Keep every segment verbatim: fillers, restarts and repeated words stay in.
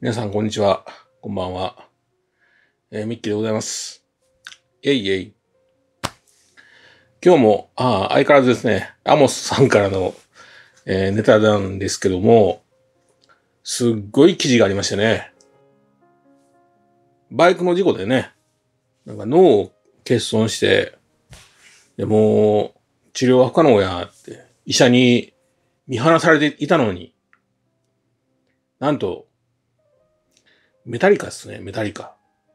皆さん、こんにちは。こんばんは。えー、ミッキーでございます。イェイイェイ。今日も、ああ、相変わらずですね、アモスさんからの、えーネタなんですけども、すっごい記事がありましてね、バイクの事故でね、なんか脳を欠損して、でもう、治療は不可能やって、医者に見放されていたのに、なんと、メタリカですね、メタリカ。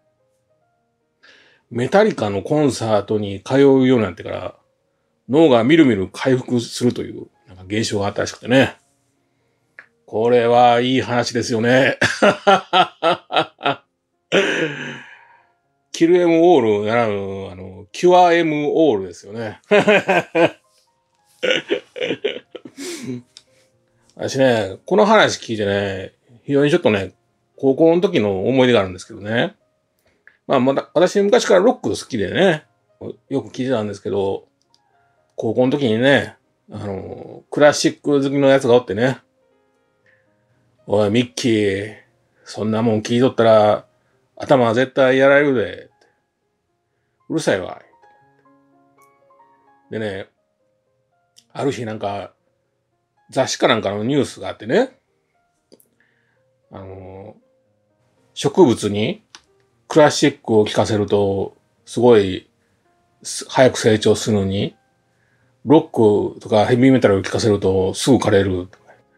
メタリカのコンサートに通うようになってから、脳がみるみる回復するという、なんか現象があったらしくてね。これはいい話ですよね。キルエムオールならぬ、あの、キュアエムオールですよね。私ね、この話聞いてね、非常にちょっとね、高校の時の思い出があるんですけどね。まあ、まだ、私昔からロック好きでね、よく聞いてたんですけど、高校の時にね、あの、クラシック好きのやつがおってね、おい、ミッキー、そんなもん聞いとったら、頭は絶対やられるで。うるさいわ。でね、ある日なんか、雑誌かなんかのニュースがあってね、あの、植物にクラシックを聴かせると、すごい、早く成長するのに、ロックとかヘビーメタルを聴かせると、すぐ枯れる。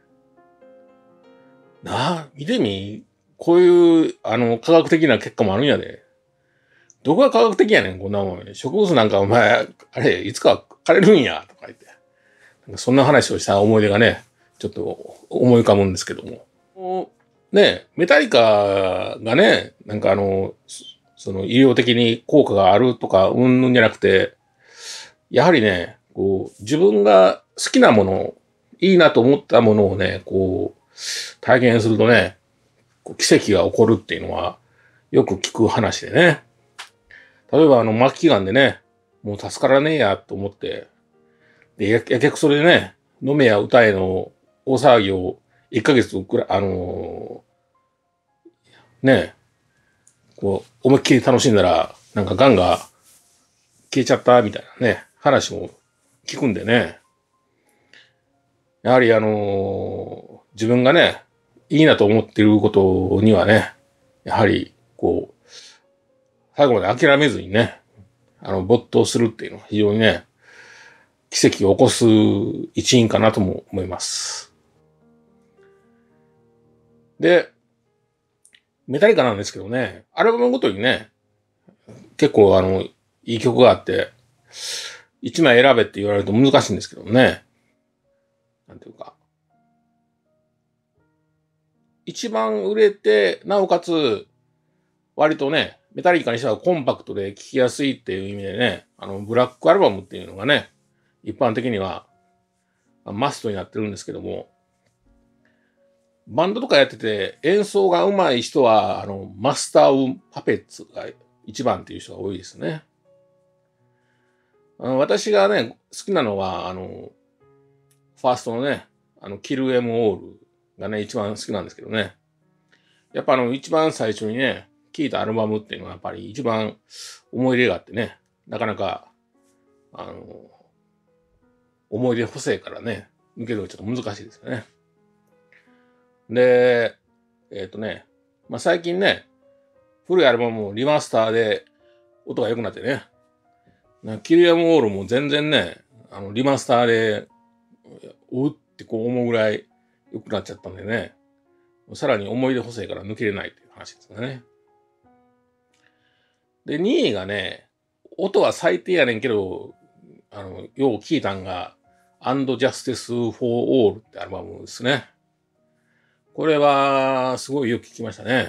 なあ、見てみ、こういう、あの、科学的な結果もあるんやで。どこが科学的やねん、こんなもん。植物なんかお前、あれ、いつか枯れるんや、とか言って。そんな話をした思い出がね、ちょっと思い浮かぶんですけども。ね、メタリカがね、なんかあの、その医療的に効果があるとか、うんぬんじゃなくて、やはりね、こう、自分が好きなもの、いいなと思ったものをね、こう、体験するとね、奇跡が起こるっていうのは、よく聞く話でね。例えばあの、末期がんでね、もう助からねえやと思って、で、や、やけくそれでね、飲めや歌えの大騒ぎをいっかげつくらい、あのー、ね、こう、思いっきり楽しんだら、なんか癌が消えちゃったみたいなね、話も聞くんでね。やはりあのー、自分がね、いいなと思っていることにはね、やはり、こう、最後まで諦めずにね、あの、没頭するっていうのは非常にね、奇跡を起こす一因かなとも思います。で、メタリカなんですけどね、アルバムごとにね、結構あの、いい曲があって、一枚選べって言われると難しいんですけどね。なんていうか。一番売れて、なおかつ、割とね、メタリカにしてはコンパクトで聴きやすいっていう意味でね、あの、ブラックアルバムっていうのがね、一般的にはマストになってるんですけども、バンドとかやってて演奏が上手い人は、あの、マスター・オブ・パペッツが一番っていう人が多いですね。あの私がね、好きなのは、あの、ファーストのね、あの、キル・エム・オールがね、一番好きなんですけどね。やっぱあの、一番最初にね、聴いたアルバムっていうのはやっぱり一番思い入れがあってね、なかなか、あの、思い出補正からね、抜けるのがちょっと難しいですよね。で、えっ、ー、とね、まあ、最近ね、古いアルバムもリマスターで音が良くなってね、キル・エム・オールも全然ね、あの、リマスターで、おうってこう思うぐらい良くなっちゃったんでね、さらに思い出補正から抜けれないという話ですね。で、にいがね、音は最低やねんけど、あの、よう聞いたんが、And Justice for All ってアルバムですね。これは、すごいよく聞きましたね。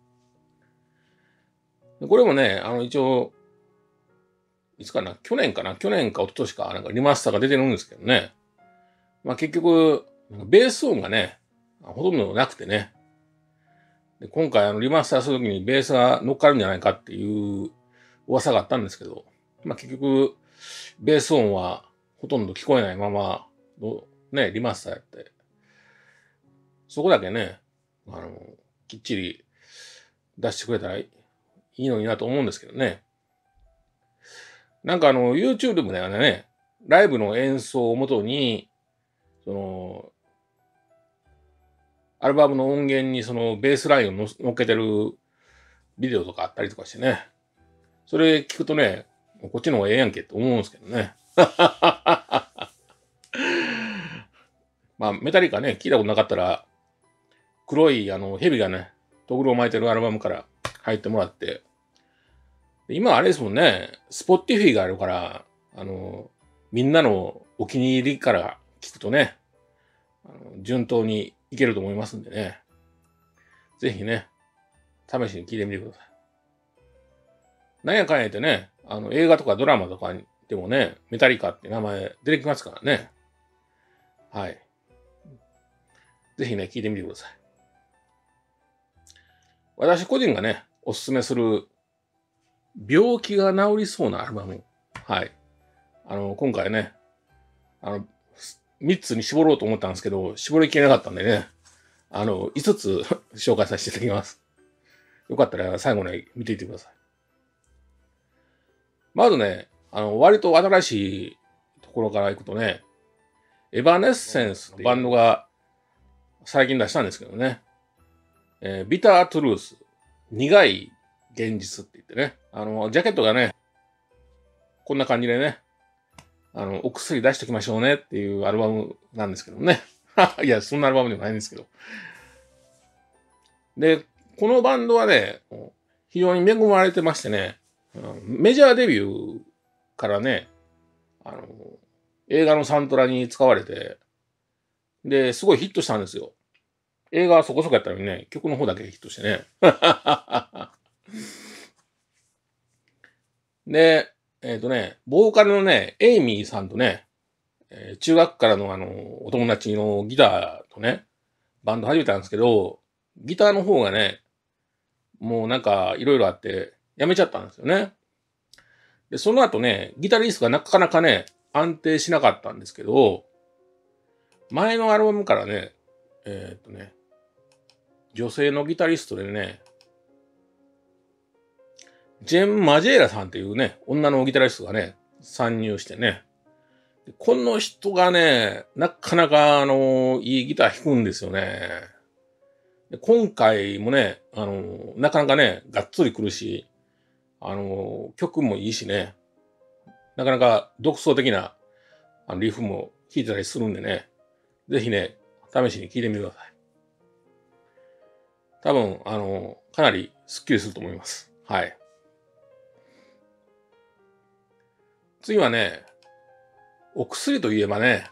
これもね、あの、一応、いつかな去年かな去年か一昨年か、なんかリマスターが出てるんですけどね。まあ結局、ベース音がね、ほとんどなくてね。で今回あのリマスターするときにベースが乗っかるんじゃないかっていう噂があったんですけど、まあ結局、ベース音はほとんど聞こえないままのね、リマスターやって。そこだけね、あの、 きっちり出してくれたらいいのになと思うんですけどね。なんかあの、YouTube ではね、ライブの演奏をもとに、その、アルバムの音源にそのベースラインをの乗っけてるビデオとかあったりとかしてね。それ聞くとね、こっちの方がええやんけって思うんですけどね。まあ、メタリカね、聞いたことなかったら、黒いあの蛇がね、トグロを巻いてるアルバムから入ってもらって、今あれですもんね、スポッティフィがあるから、あの、みんなのお気に入りから聞くとね、あの順当にいけると思いますんでね。ぜひね、試しに聞いてみてください。なんやかんや言ってね、あの映画とかドラマとかでもね、メタリカって名前出てきますからね。はい。ぜひね、聞いてみてください。私個人がね、おすすめする病気が治りそうなアルバム。はい。あの、今回ね、あの、みっつに絞ろうと思ったんですけど、絞りきれなかったんでね、あの、いつつ紹介させていただきます。よかったら最後まで見ていってください。まずね、あの、割と新しいところから行くとね、エヴァネッセンスってバンドが最近出したんですけどね、えー、ビタートゥルース、苦い現実って言ってね、あの、ジャケットがね、こんな感じでね、あの、お薬出しておきましょうねっていうアルバムなんですけどね。いや、そんなアルバムでもないんですけど。で、このバンドはね、非常に恵まれてましてね、メジャーデビューからね、あの、映画のサントラに使われて、で、すごいヒットしたんですよ。映画はそこそこやったのにね、曲の方だけヒットしてね。で、えっ、ー、とね、ボーカルのね、エイミーさんとね、えー、中学からのあの、お友達のギターとね、バンド始めたんですけど、ギターの方がね、もうなんかいろいろあって、やめちゃったんですよね。で、その後ね、ギタリストがなかなかね、安定しなかったんですけど、前のアルバムからね、えー、っとね、女性のギタリストでね、ジェン・マジェーラさんっていうね、女のギタリストがね、参入してね、この人がね、なかなかあの、いいギター弾くんですよね。で今回もね、あの、なかなかね、がっつり来るし、あの、曲もいいしね、なかなか独創的なあのリフも弾いてたりするんでね、ぜひね、試しに聴いてみてください。多分、あの、かなりスッキリすると思います。はい。次はね、お薬といえばね、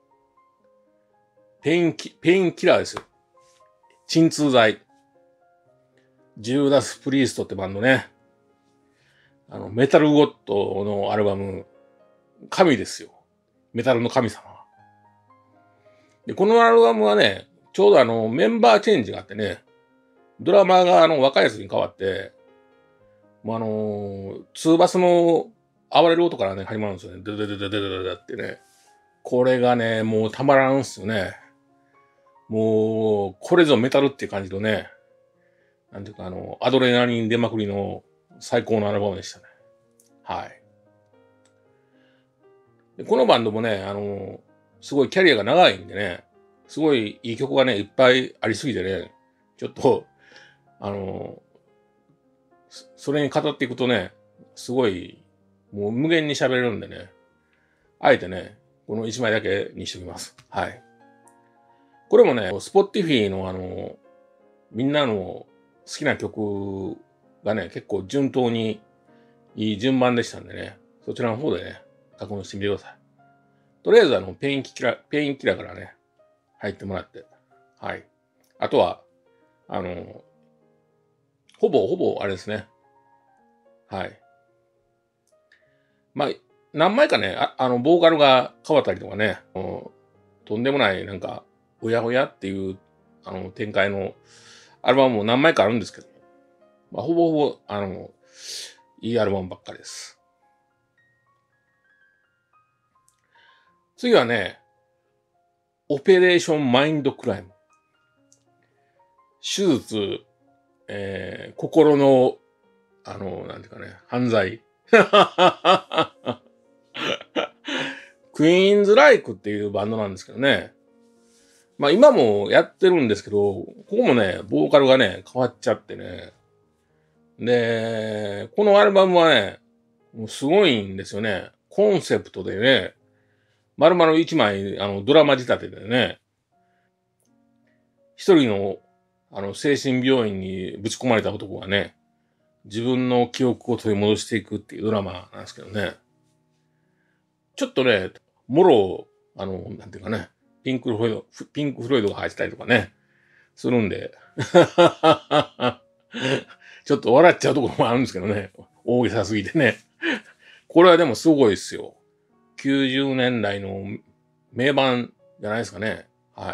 ペインキ、ペインキラーですよ。鎮痛剤。ジューダス・プリーストってバンドね。あの、メタルゴッドのアルバム、神ですよ。メタルの神様。で、このアルバムはね、ちょうどあの、メンバーチェンジがあってね、ドラマーがあの、若いやつに変わって、もうあのー、ツーバスの暴れる音からね、始まるんですよね。ドドドドドドドってね。これがね、もうたまらんっすよね。もう、これぞメタルっていう感じのね、なんていうかあの、アドレナリン出まくりの最高のアルバムでしたね。はい。でこのバンドもね、あの、すごいキャリアが長いんでね、すごいいい曲がね、いっぱいありすぎてね、ちょっと、あの、それに語っていくとね、すごい、もう無限に喋れるんでね、あえてね、このいちまいだけにしておきます。はい。これもね、スポティフィのあの、みんなの好きな曲がね、結構順当にいい順番でしたんでね、そちらの方でね、確認してみてください。とりあえずあの、ペインキラー、ペインキラーからね、入ってもらって、はい。あとは、あの、ほぼほぼあれですね。はい。まあ、何枚かね、あ、あの、ボーカルが変わったりとかね、とんでもないなんか、おやおやっていう、あの、展開のアルバムも何枚かあるんですけど、まあ、ほぼほぼ、あの、いいアルバムばっかりです。次はね、オペレーションマインドクライム。手術えー、心の、あの、なんていうかね、犯罪。クイーンズライクっていうバンドなんですけどね。まあ今もやってるんですけど、ここもね、ボーカルがね、変わっちゃってね。で、このアルバムはね、もうすごいんですよね。コンセプトでね、丸々一枚、あの、ドラマ仕立てでね、一人の、あの、精神病院にぶち込まれた男がね、自分の記憶を取り戻していくっていうドラマなんですけどね。ちょっとね、もろ、あの、なんていうかね、ピンク・フロイド、ピンク・フロイドが入ってたりとかね、するんで、ちょっと笑っちゃうところもあるんですけどね。大げさすぎてね。これはでもすごいですよ。きゅうじゅうねんだいの名盤じゃないですかね。はい。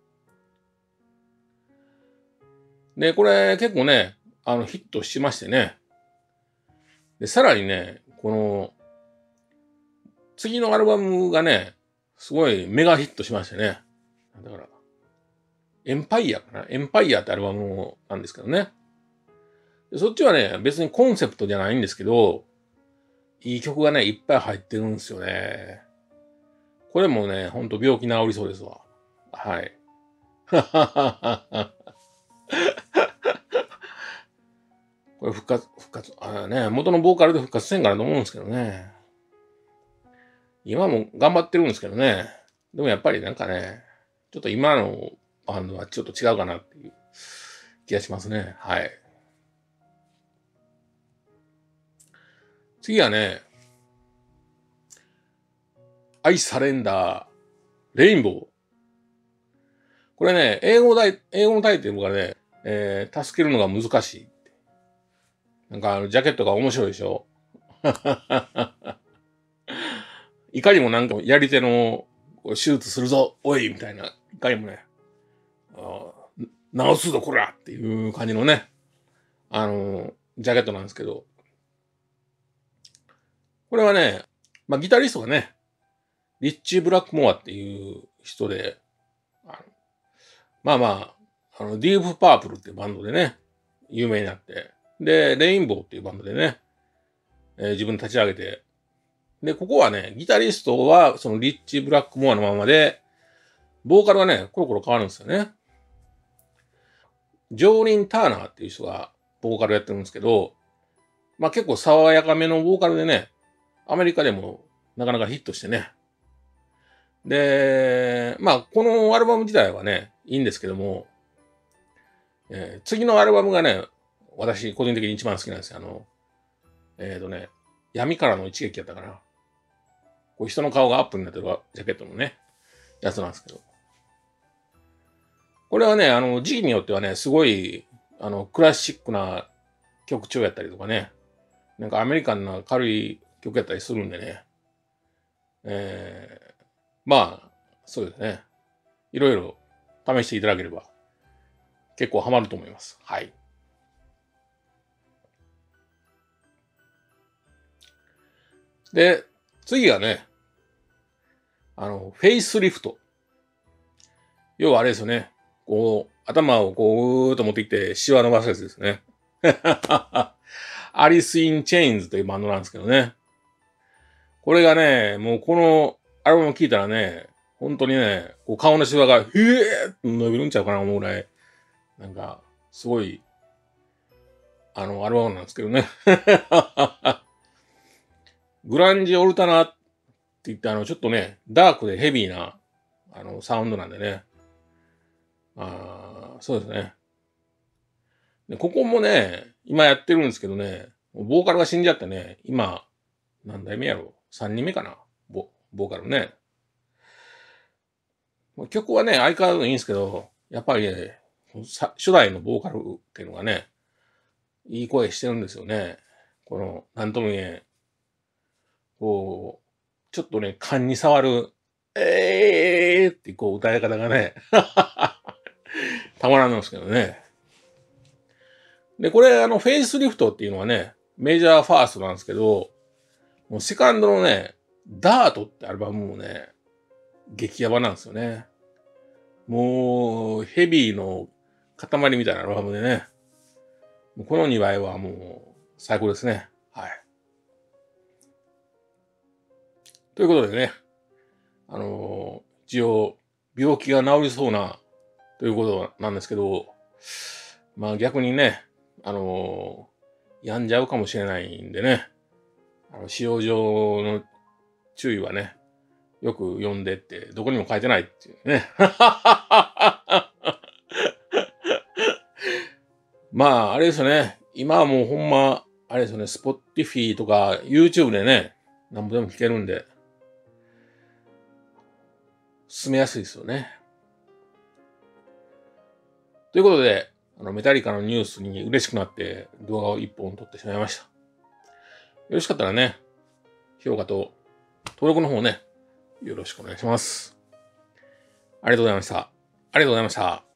で、これ結構ね、あのヒットしましてね。で、さらにね、この、次のアルバムがね、すごいメガヒットしましてね。だから、エンパイアかなエンパイアってアルバムなんですけどね。でそっちはね、別にコンセプトじゃないんですけど、いい曲がね、いっぱい入ってるんですよね。これもね、ほんと病気治りそうですわ。はい。これ復活、復活、あね、元のボーカルで復活せんからと思うんですけどね。今も頑張ってるんですけどね。でもやっぱりなんかね、ちょっと今のバンドはちょっと違うかなっていう気がしますね。はい。次はね、I Surrender Rainbow。これね、英語だい、英語のタイトルがね、えー、助けるのが難しい。なんかあの、ジャケットが面白いでしょいかにもなんかやり手の手術するぞ、おいみたいな、いかにもね、直すぞ、こらっていう感じのね、あの、ジャケットなんですけど、これはね、まあ、ギタリストがね、リッチー・ブラックモアっていう人で、あのまあまあ、あの、ディープ・パープルっていうバンドでね、有名になって、で、レインボーっていうバンドでね、えー自分立ち上げて、で、ここはね、ギタリストはそのリッチー・ブラックモアのままで、ボーカルがね、コロコロ変わるんですよね。ジョーリン・ターナーっていう人がボーカルやってるんですけど、まあ結構爽やかめのボーカルでね、アメリカでもなかなかヒットしてね。で、まあこのアルバム自体はね、いいんですけども、えー次のアルバムがね、私個人的に一番好きなんですよ。あの、えっ、ー、とね、闇からの一撃やったかな。こう人の顔がアップになってるジャケットのね、やつなんですけど。これはね、あの、時期によってはね、すごい、あの、クラシックな曲調やったりとかね、なんかアメリカンな軽い曲やったりするんでね、えー、まあ、そうですね。いろいろ試していただければ結構ハマると思います。はい。で、次がね、あの、フェイスリフト。要はあれですよね。こう、頭をこう、うーっと持ってきて、シワ伸ばすやつですね。アリス・イン・チェインズというバンドなんですけどね。これがね、もうこのアルバム聴いたらね、本当にね、こう顔のシワが、へえーって伸びるんちゃうかな思うぐらい、なんか、すごい、あの、アルバムなんですけどね。グランジオルタナって言って、あの、ちょっとね、ダークでヘビーな、あの、サウンドなんでね。あそうですね。で、ここもね、今やってるんですけどね、ボーカルが死んじゃってね、今、何代目やろ ?さん 人目かなボ、ボーカルね。曲はね、相変わらずいいんですけど、やっぱりね、初代のボーカルっていうのがね、いい声してるんですよね。この、なんとも言えん、こう、ちょっとね、勘に触る、えーってこう歌い方がね、たまらんのですけどね。で、これ、あの、フェイスリフトっていうのはね、メジャーファーストなんですけど、もうセカンドのね、ダートってアルバムもね、激ヤバなんですよね。もう、ヘビーの塊みたいなアルバムでね。 もうこのにばいはもう最高ですね。はい。ということでね、あのー、一応、病気が治りそうな、ということなんですけど、まあ逆にね、あのー、病んじゃうかもしれないんでね、あの使用上の注意はね、よく読んでって、どこにも書いてないっていうね。まあ、あれですよね。今はもうほんま、あれですよね、スポティフィーとか YouTube でね、なんぼでも聞けるんで、進めやすいですよね。ということで、あの、メタリカのニュースに嬉しくなって動画を一本撮ってしまいました。よろしかったらね、評価と登録の方ね、よろしくお願いします。ありがとうございました。ありがとうございました。